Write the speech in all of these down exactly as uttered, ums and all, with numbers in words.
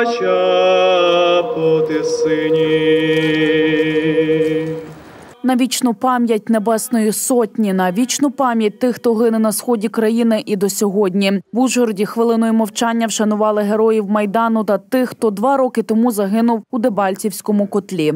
плача потисині. На вічну пам'ять Небесної Сотні, на вічну пам'ять тих, хто гине на сході країни і до сьогодні. В Ужгороді хвилиною мовчання вшанували героїв Майдану та тих, хто два роки тому загинув у Дебальцівському котлі.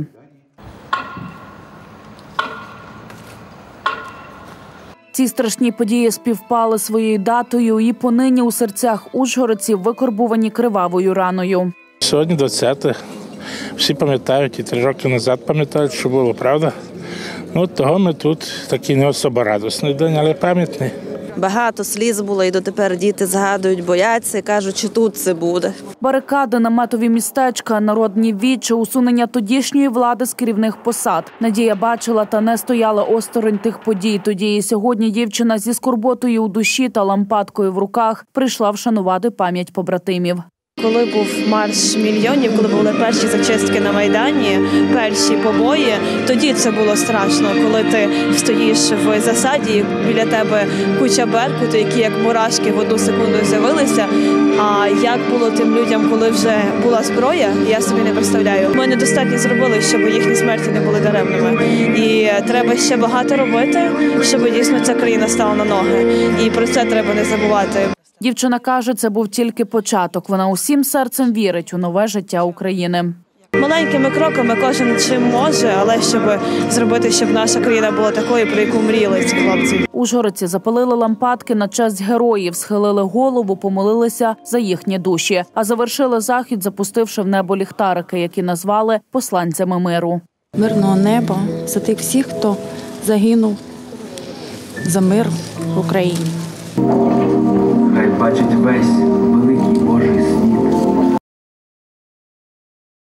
Ці страшні події співпали своєю датою і понині у серцях ужгородців викорбовані кривавою раною. Сьогодні двадцяте. Всі пам'ятають, і три роки назад пам'ятають, що було, правда? Ну, того ми тут такий не особо радісний день, але пам'ятний. Багато сліз було, і дотепер діти згадують, бояться, кажуть, що тут це буде. Барикади, наметові містечка, народні вічі, усунення тодішньої влади з керівних посад. Надія бачила та не стояла осторонь тих подій. Тоді і сьогодні дівчина зі скорботою у душі та лампадкою в руках прийшла вшанувати пам'ять побратимів. Коли був марш мільйонів, коли були перші зачистки на Майдані, перші побої, тоді це було страшно, коли ти стоїш в засаді, біля тебе куча беркуту, які як мурашки в одну секунду з'явилися. А як було тим людям, коли вже була зброя, я собі не представляю. Ми недостатньо зробили, щоб їхні смерті не були даремними. І треба ще багато робити, щоб дійсно ця країна стала на ноги. І про це треба не забувати. Дівчина каже, це був тільки початок. Вона усім серцем вірить у нове життя України. Маленькими кроками кожен чим може, але щоб зробити, щоб наша країна була такою, про яку мріяли ці хлопці. Ужгородці запалили лампадки на честь героїв, схилили голову, помолилися за їхні душі. А завершили захід, запустивши в небо ліхтарики, які назвали посланцями миру. Мирного неба за тих всіх, хто загинув за мир в Україні. Хай бачить весь великий